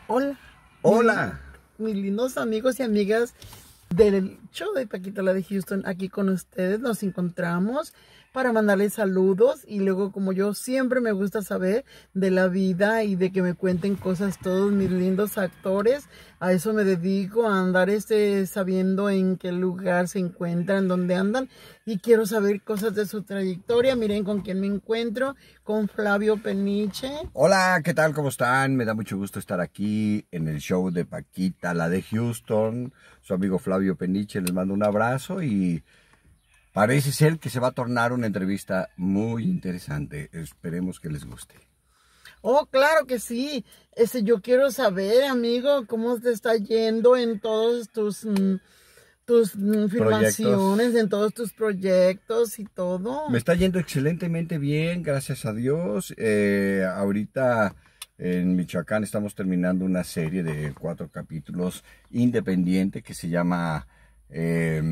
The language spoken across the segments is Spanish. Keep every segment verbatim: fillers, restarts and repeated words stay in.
Hola. Hola. Mis, mis lindos amigos y amigas del show de Paquita la de Houston, aquí con ustedes nos encontramos para mandarles saludos y luego, como yo siempre me gusta saber de la vida y de que me cuenten cosas todos mis lindos actores, a eso me dedico, a andar este, sabiendo en qué lugar se encuentran, dónde andan, y quiero saber cosas de su trayectoria. Miren con quién me encuentro, con Flavio Peniche. Hola, ¿qué tal? ¿Cómo están? Me da mucho gusto estar aquí en el show de Paquita, la de Houston. Su amigo Flavio Peniche, les mando un abrazo y parece ser que se va a tornar una entrevista muy interesante. Esperemos que les guste. Oh, claro que sí. Este, yo quiero saber, amigo, cómo te está yendo en todos tus, mm, tus mm, filmaciones, en todos tus proyectos y todo. Me está yendo excelentemente bien, gracias a Dios. Eh, ahorita en Michoacán estamos terminando una serie de cuatro capítulos independiente que se llama eh,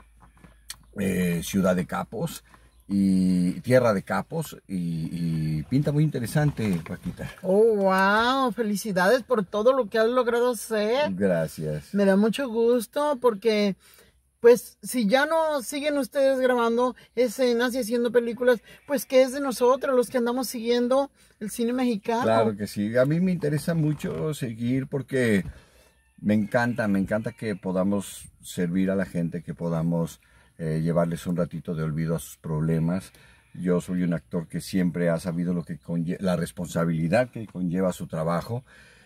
eh, Ciudad de Capos y Tierra de Capos y, y pinta muy interesante, Paquita. Oh, wow, felicidades por todo lo que has logrado hacer. Gracias. Me da mucho gusto porque, pues, si ya no siguen ustedes grabando escenas y haciendo películas, pues, ¿qué es de nosotros, los que andamos siguiendo el cine mexicano? Claro que sí, a mí me interesa mucho seguir porque me encanta, me encanta que podamos servir a la gente, que podamos eh, llevarles un ratito de olvido a sus problemas. Yo soy un actor que siempre ha sabido lo que conlleva, la responsabilidad que conlleva su trabajo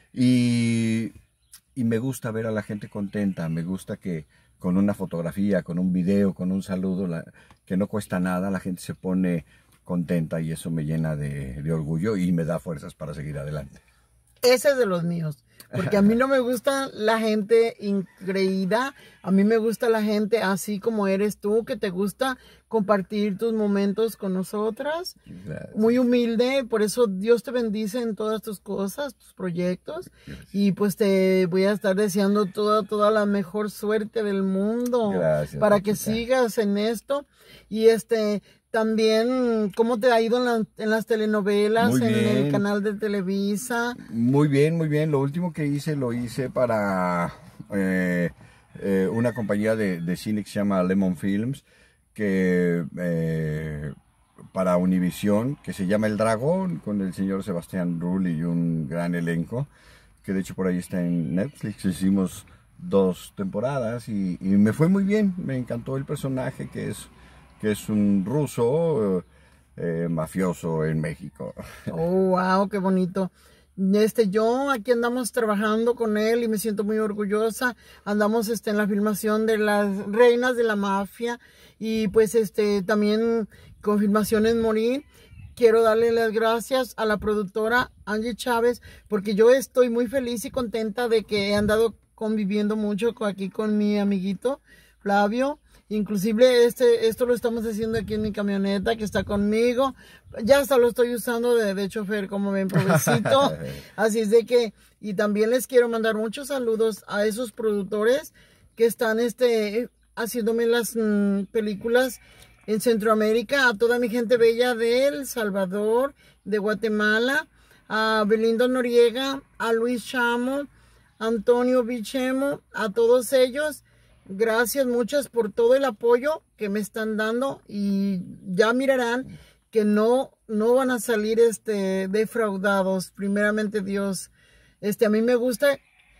y, y me gusta ver a la gente contenta, me gusta que con una fotografía, con un video, con un saludo, la, que no cuesta nada, la gente se pone contenta y eso me llena de, de orgullo y me da fuerzas para seguir adelante. Ese es de los míos, porque a mí no me gusta la gente increída, a mí me gusta la gente así como eres tú, que te gusta compartir tus momentos con nosotras. Gracias. Muy humilde, por eso Dios te bendice en todas tus cosas, tus proyectos. Gracias. Y pues te voy a estar deseando toda, toda la mejor suerte del mundo. Gracias, para Paquita, que sigas en esto. Y este... También, ¿cómo te ha ido en, la, en las telenovelas, en el canal de Televisa? Muy bien, muy bien. Lo último que hice, lo hice para eh, eh, una compañía de, de cine que se llama Lemon Films, que eh, para Univisión, que se llama El Dragón, con el señor Sebastián Rulli y un gran elenco, que de hecho por ahí está en Netflix. Hicimos dos temporadas y, y me fue muy bien. Me encantó el personaje, que es... que es un ruso eh, mafioso en México. Oh, wow, qué bonito. Este, yo aquí andamos trabajando con él y me siento muy orgullosa. Andamos este, en la filmación de Las Reinas de la Mafia y pues este también con filmación en Morir. Quiero darle las gracias a la productora Angie Chávez porque yo estoy muy feliz y contenta de que he andado conviviendo mucho aquí con mi amiguito Flavio. Inclusive este, esto lo estamos haciendo aquí en mi camioneta que está conmigo. Ya hasta lo estoy usando de, de chofer, como ven, provecito. Así es de que, y también les quiero mandar muchos saludos a esos productores que están este, haciéndome las mmm, películas en Centroamérica, a toda mi gente bella de El Salvador, de Guatemala, a Belindo Noriega, a Luis Chamo, Antonio Bichemo, a todos ellos. Gracias muchas por todo el apoyo que me están dando y ya mirarán que no, no van a salir este, defraudados, primeramente Dios. Este, a mí me gusta,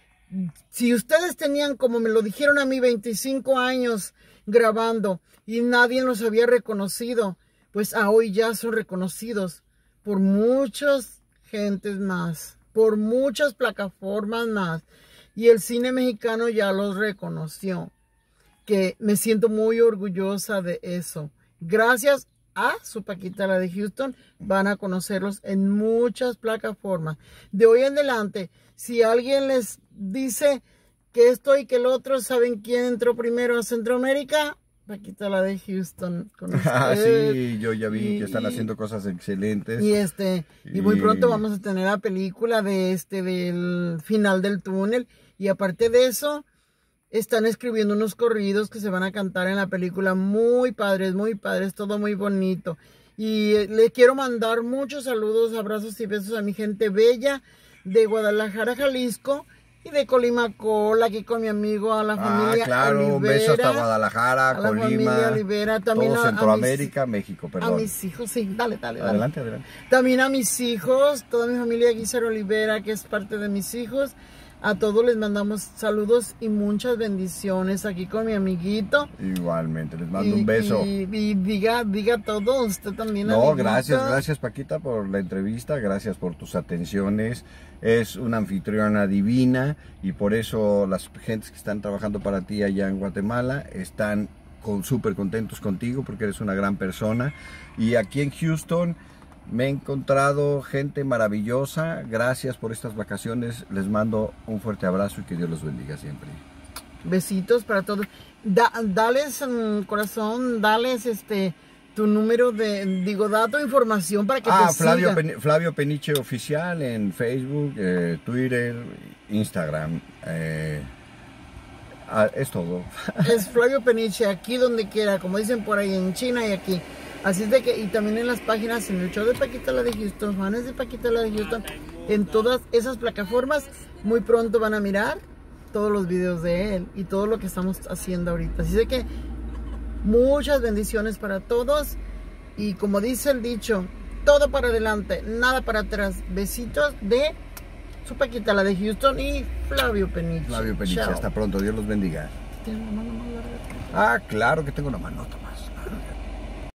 si ustedes tenían, como me lo dijeron a mí, veinticinco años grabando y nadie los había reconocido, pues a hoy ya son reconocidos por muchas gentes más, por muchas plataformas más. Y el cine mexicano ya los reconoció, que me siento muy orgullosa de eso. Gracias a su Paquita la de Houston, van a conocerlos en muchas plataformas. De hoy en adelante, si alguien les dice que esto y que el otro, ¿saben quién entró primero a Centroamérica? Paquita la de Houston. Con ah, sí, yo ya vi y, que están haciendo cosas excelentes. Y este, y... y muy pronto vamos a tener la película de este, del final del túnel. Y aparte de eso, están escribiendo unos corridos que se van a cantar en la película. Muy padres, muy padres, todo muy bonito. Y les quiero mandar muchos saludos, abrazos y besos a mi gente bella de Guadalajara, Jalisco, y de Colimacola, aquí con mi amigo, a la familia Ah, claro, Olivera, un beso hasta Guadalajara, a la Colima, familia Olivera, también todo a- a Centroamérica, mis- México, a perdón. mis hijos, sí, dale, dale, dale. Adelante, adelante. También a mis hijos, toda mi familia Guizar Olivera, que es parte de mis hijos. A todos les mandamos saludos y muchas bendiciones aquí con mi amiguito. Igualmente, les mando Y- un beso. Y, y diga, diga todo, usted también. No, amiguito. gracias, gracias Paquita por la entrevista, gracias por tus atenciones. Es una anfitriona divina y por eso las gentes que están trabajando para ti allá en Guatemala están con, súper contentos contigo porque eres una gran persona. Y aquí en Houston me he encontrado gente maravillosa. Gracias por estas vacaciones. Les mando un fuerte abrazo y que Dios los bendiga siempre. Besitos para todos. Da, dales, mm, corazón, dales este tu número de, digo, da tu información para que Ah, te Flavio, sigan. Pen- Flavio Peniche Oficial en Facebook, eh, Twitter, Instagram. eh, ah, es todo. Es Flavio Peniche, aquí donde quiera, como dicen por ahí en China y aquí. Así es de que, y también en las páginas, en el show de Paquita la de Houston, Juanes de Paquita la de Houston, en todas esas plataformas, muy pronto van a mirar todos los videos de él y todo lo que estamos haciendo ahorita. Así de que muchas bendiciones para todos y como dice el dicho, todo para adelante, nada para atrás. Besitos de su Paquita la de Houston y Flavio Peniche. Flavio Peniche, Chao. hasta pronto, Dios los bendiga. ¿Tienes la mano más larga? Ah, claro que tengo una manota más.